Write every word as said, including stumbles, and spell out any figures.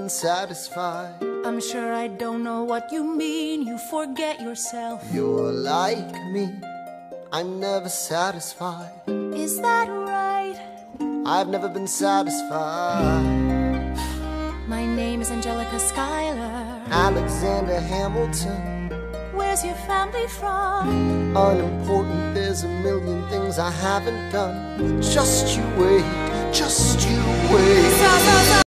been satisfied. I'm sure I don't know what you mean. You forget yourself. You're like me, I'm never satisfied. Is that right? I've never been satisfied. My name is Angelica Schuyler. Alexander Hamilton. Where's your family from? Unimportant, there's a million things I haven't done. Just you wait, just you wait.